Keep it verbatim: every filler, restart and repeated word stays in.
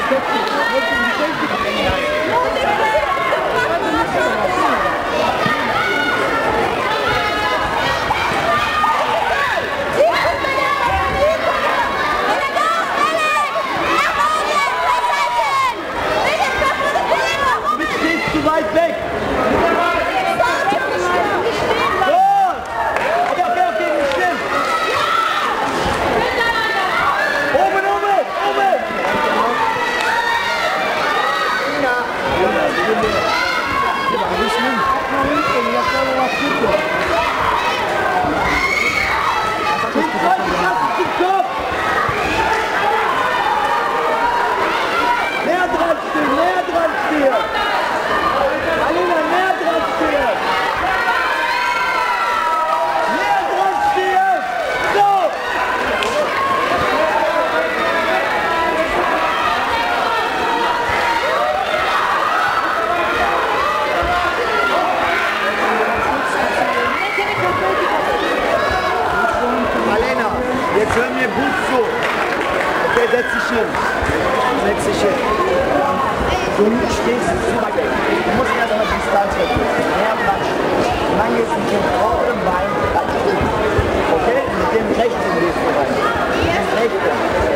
Jetzt hör mir gut zu. Okay, setz dich hin. Setz dich hin. Du stehst zu weit weg. Du musst erstmal die Distanz versuchen. Mehr Platz. Und dann gehst du mit dem vorderen Bein ganz stehen. Okay? Mit dem rechten gehst du rein. Mit dem rechten.